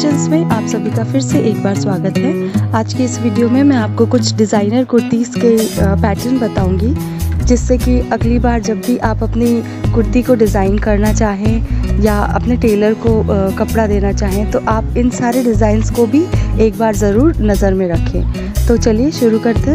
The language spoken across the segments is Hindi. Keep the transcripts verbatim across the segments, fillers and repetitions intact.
कलेक्शंस में आप सभी का फिर से एक बार स्वागत है। आज की इस वीडियो में मैं आपको कुछ डिज़ाइनर कुर्तीज़ के पैटर्न बताऊंगी, जिससे कि अगली बार जब भी आप अपनी कुर्ती को डिज़ाइन करना चाहें या अपने टेलर को कपड़ा देना चाहें तो आप इन सारे डिज़ाइंस को भी एक बार ज़रूर नज़र में रखें। तो चलिए शुरू करते हैं।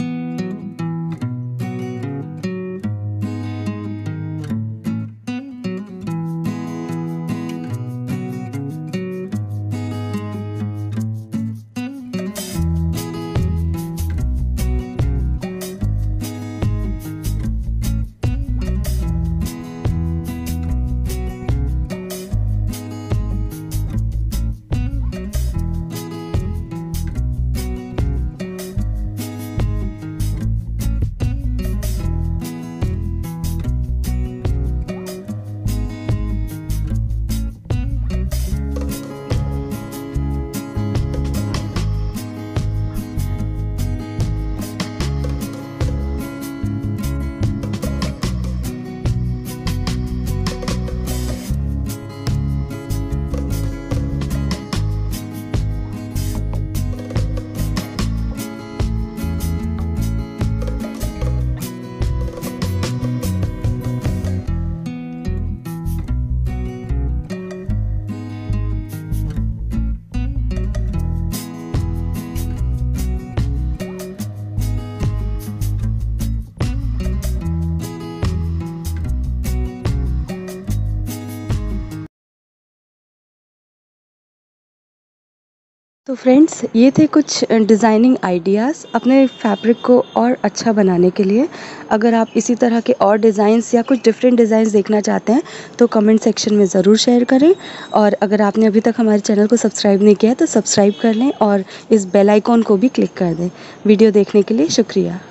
तो फ्रेंड्स, ये थे कुछ डिज़ाइनिंग आइडियाज़ अपने फैब्रिक को और अच्छा बनाने के लिए। अगर आप इसी तरह के और डिज़ाइंस या कुछ डिफरेंट डिज़ाइंस देखना चाहते हैं तो कमेंट सेक्शन में ज़रूर शेयर करें। और अगर आपने अभी तक हमारे चैनल को सब्सक्राइब नहीं किया है तो सब्सक्राइब कर लें और इस बेल आइकॉन को भी क्लिक कर दें। वीडियो देखने के लिए शुक्रिया।